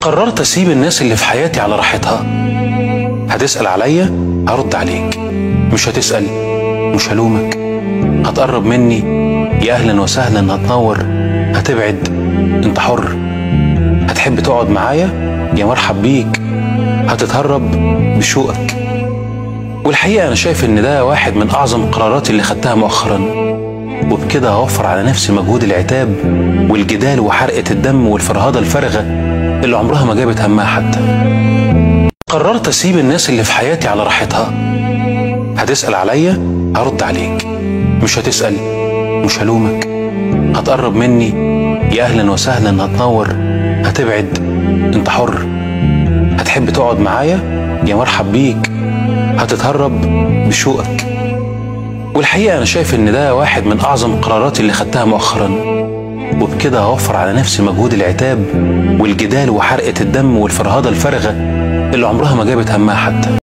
قررت اسيب الناس اللي في حياتي على راحتها. هتسأل عليا هرد عليك، مش هتسأل مش هلومك. هتقرب مني يا اهلا وسهلا، هتنور هتبعد انت حر. هتحب تقعد معايا يا مرحب بيك، هتتهرب بشوقك. والحقيقة انا شايف ان ده واحد من اعظم قراراتي اللي خدتها مؤخرا، وبكده هوفر على نفسي مجهود العتاب والجدال وحرقة الدم والفرهدة الفارغة اللي عمرها ما جابت همها حتى. قررت اسيب الناس اللي في حياتي على راحتها. هتسأل عليا هرد عليك، مش هتسأل مش هلومك. هتقرب مني يا اهلا وسهلا، هتنور هتبعد انت حر. هتحب تقعد معايا يا مرحب بيك، هتتهرب بشوقك. والحقيقة انا شايف ان ده واحد من اعظم قراراتي اللي خدتها مؤخرا، وبكده هوفر على نفسي مجهود العتاب والجدال وحرقة الدم والفرهدة الفارغة اللي عمرها ما جابت همها حتى.